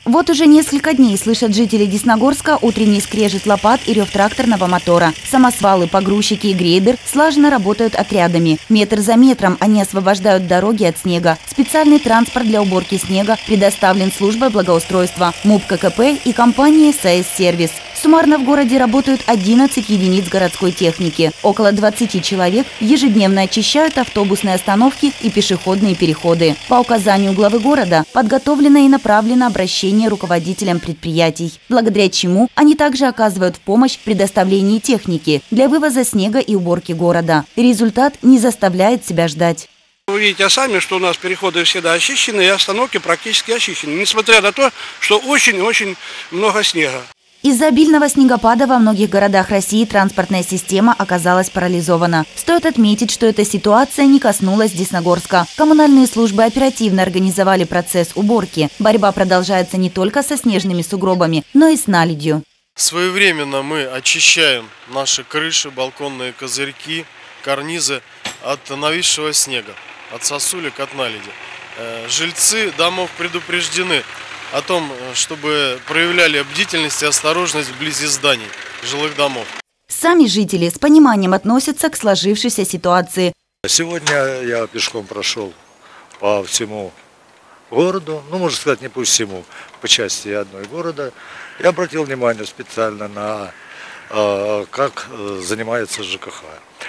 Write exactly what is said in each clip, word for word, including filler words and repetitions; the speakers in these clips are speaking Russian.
Вот уже несколько дней слышат жители Десногорска утренний скрежет лопат и рев тракторного мотора. Самосвалы, погрузчики и грейдер слаженно работают отрядами. Метр за метром они освобождают дороги от снега. Специальный транспорт для уборки снега предоставлен службой благоустройства, МУП ККП и компанией САЭС-сервис. Суммарно в городе работают одиннадцать единиц городской техники. Около двадцати человек ежедневно очищают автобусные остановки и пешеходные переходы. По указанию главы города подготовлено и направлено обращение руководителям предприятий, благодаря чему они также оказывают помощь в предоставлении техники для вывоза снега и уборки города. Результат не заставляет себя ждать. Вы видите сами, что у нас переходы всегда очищены и остановки практически очищены, несмотря на то, что очень-очень много снега. Из-за обильного снегопада во многих городах России транспортная система оказалась парализована. Стоит отметить, что эта ситуация не коснулась Десногорска. Коммунальные службы оперативно организовали процесс уборки. Борьба продолжается не только со снежными сугробами, но и с наледью. Своевременно мы очищаем наши крыши, балконные козырьки, карнизы от нависшего снега, от сосулек, от наледи. Жильцы домов предупреждены о том, чтобы проявляли бдительность и осторожность вблизи зданий, жилых домов. Сами жители с пониманием относятся к сложившейся ситуации. Сегодня я пешком прошел по всему городу, ну, можно сказать, не по всему, по части одной города. Я обратил внимание специально на, э, как занимается ЖКХ.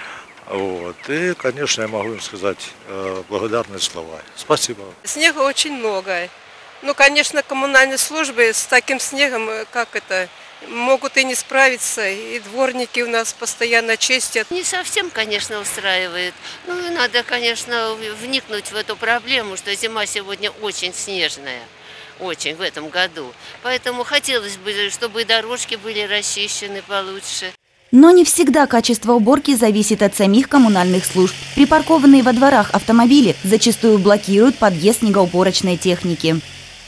Вот. И, конечно, я могу им сказать э, благодарные слова. Спасибо. Снега очень много. Ну, конечно, коммунальные службы с таким снегом, как это, могут и не справиться, и дворники у нас постоянно чистят. Не совсем, конечно, устраивает. Ну, и надо, конечно, вникнуть в эту проблему, что зима сегодня очень снежная, очень в этом году. Поэтому хотелось бы, чтобы и дорожки были расчищены получше. Но не всегда качество уборки зависит от самих коммунальных служб. Припаркованные во дворах автомобили зачастую блокируют подъезд снегоуборочной техники.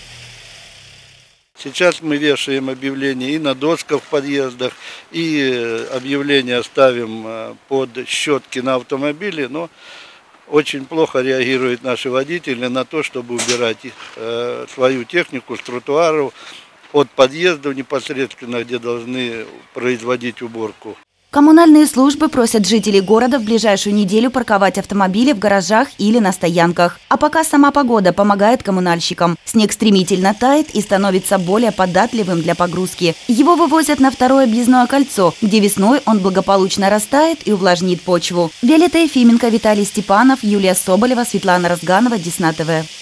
Сейчас мы вешаем объявления и на досках в подъездах, и объявления ставим под щетки на автомобиле, но очень плохо реагируют наши водители на то, чтобы убирать э, свою технику с тротуаров от подъездов непосредственно, где должны производить уборку. Коммунальные службы просят жителей города в ближайшую неделю парковать автомобили в гаражах или на стоянках. А пока сама погода помогает коммунальщикам. Снег стремительно тает и становится более податливым для погрузки. Его вывозят на второе объездное кольцо, где весной он благополучно растает и увлажнит почву. Виолетта Ефименко, Виталий Степанов, Юлия Соболева, Светлана Разганова, Десна ТВ.